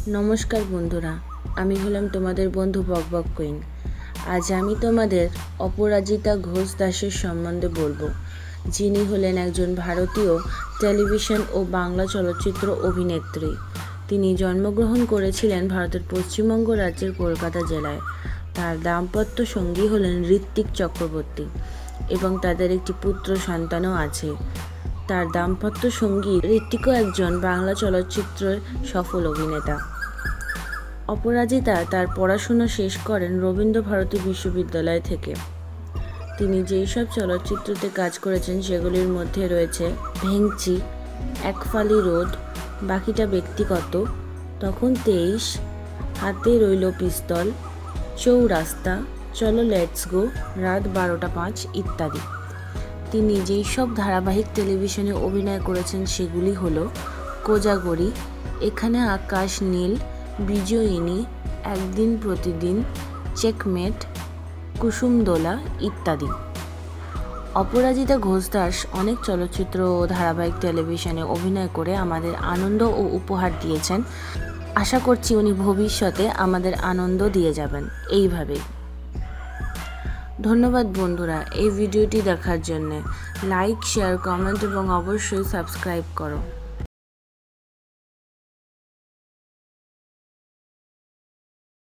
নমস্কার বন্ধুরা, আমি হলাম তোমাদের বন্ধু বকবক কুইন। আজ আমি তোমাদের অপরাজিতা ঘোষ দাসের সম্বন্ধে বলবো, যিনি হলেন একজন ভারতীয় টেলিভিশন ও বাংলা চলচ্চিত্র অভিনেত্রী। তিনি জন্মগ্রহণ করেছিলেন ভারতের পশ্চিমবঙ্গ রাজ্যের কলকাতা জেলায়। তার দাম্পত্য সঙ্গী হলেন ঋত্বিক চক্রবর্তী এবং তাদের একটি পুত্র সন্তানও আছে। তার দাম্পত্য সঙ্গী ঋত্বিকও একজন বাংলা চলচ্চিত্রের সফল অভিনেতা। অপরাজিতা তার পড়াশোনা শেষ করেন রবীন্দ্রভারতী বিশ্ববিদ্যালয় থেকে। তিনি যেই সব চলচ্চিত্রতে কাজ করেছেন সেগুলির মধ্যে রয়েছে ভেংচি, একফালি রোদ, বাকিটা ব্যক্তিগত, তখন 23, হাতে রইল পিস্তল, চৌরাস্তা, চলো লেটস গো, রাত 12:05 ইত্যাদি। তিনি যেই সব ধারাবাহিক টেলিভিশনে অভিনয় করেছেন সেগুলি হলো কোজাগরী, এখানে আকাশ নীল, বিজয়িনী, একদিন প্রতিদিন, চেকমেট, কুসুমদোলা ইত্যাদি। অপরাজিতা ঘোষ দাস অনেক চলচ্চিত্র ও ধারাবাহিক টেলিভিশনে অভিনয় করে আমাদের আনন্দ ও উপহার দিয়েছেন। আশা করছি উনি ভবিষ্যতে আমাদের আনন্দ দিয়ে যাবেন এইভাবেই। ধন্যবাদ বন্ধুরা এই ভিডিওটি দেখার জন্য। লাইক, শেয়ার, কমেন্ট এবং অবশ্যই সাবস্ক্রাইব করো।